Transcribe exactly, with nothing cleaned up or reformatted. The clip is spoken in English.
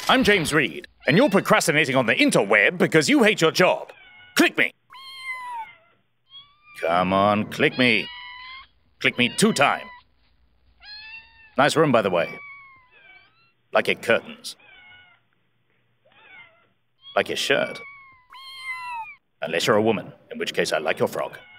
I'm James Reed, and you're procrastinating on the interweb because you hate your job. Click me. Come on, click me. Click me two times. Nice room, by the way. Like your curtains. Like your shirt. Unless you're a woman, in which case I like your frog.